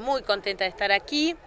muy contenta de estar aquí,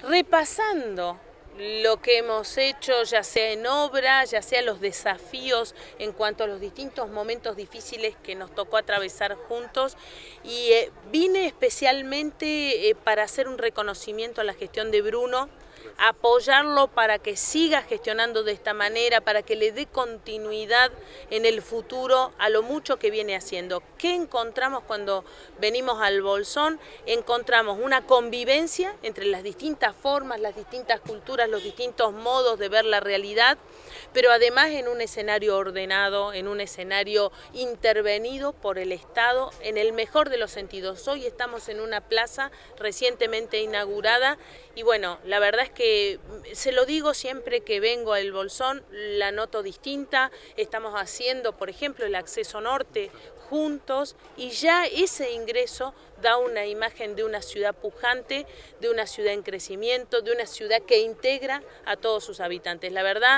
repasando lo que hemos hecho, ya sea en obra, ya sea los desafíos en cuanto a los distintos momentos difíciles que nos tocó atravesar juntos, y vine especialmente para hacer un reconocimiento a la gestión de Bruno, apoyarlo para que siga gestionando de esta manera, para que le dé continuidad en el futuro a lo mucho que viene haciendo. ¿Qué encontramos cuando venimos al Bolsón? Encontramos una convivencia entre las distintas formas, las distintas culturas, los distintos modos de ver la realidad, pero además en un escenario ordenado, en un escenario intervenido por el Estado en el mejor de los sentidos. Hoy estamos en una plaza recientemente inaugurada y bueno, la verdad es que se lo digo siempre que vengo al Bolsón, la noto distinta. Estamos haciendo, por ejemplo, el acceso norte juntos y ya ese ingreso da una imagen de una ciudad pujante, de una ciudad en crecimiento, de una ciudad que integra a todos sus habitantes. La verdad,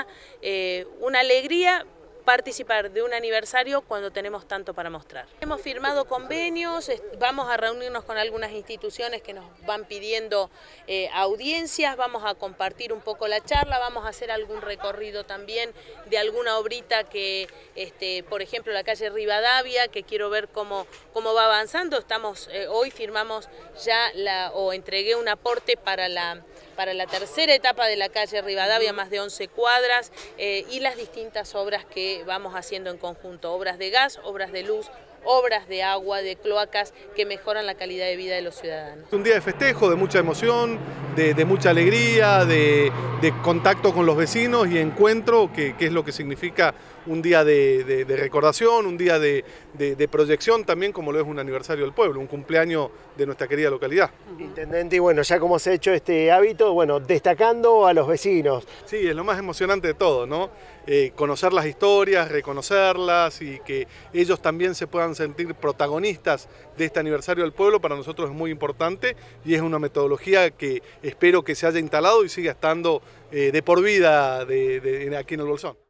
una alegría participar de un aniversario cuando tenemos tanto para mostrar. Hemos firmado convenios, vamos a reunirnos con algunas instituciones que nos van pidiendo audiencias, vamos a compartir un poco la charla, vamos a hacer algún recorrido también de alguna obrita que, por ejemplo, la calle Rivadavia, que quiero ver cómo va avanzando. Hoy firmamos ya o entregué un aporte para la tercera etapa de la calle Rivadavia, más de 11 cuadras, y las distintas obras que vamos haciendo en conjunto, obras de gas, obras de luz, obras de agua, de cloacas, que mejoran la calidad de vida de los ciudadanos. Un día de festejo, de mucha emoción, de mucha alegría, de contacto con los vecinos y encuentro, que es lo que significa un día de recordación, un día de proyección también, como lo es un aniversario del pueblo, un cumpleaños de nuestra querida localidad. Intendente, y bueno, ya como se ha hecho este hábito, bueno, destacando a los vecinos. Sí, es lo más emocionante de todo, ¿no? Conocer las historias, reconocerlas y que ellos también se puedan sentir protagonistas de este aniversario del pueblo, para nosotros es muy importante y es una metodología que espero que se haya instalado y siga estando de por vida aquí en el Bolsón.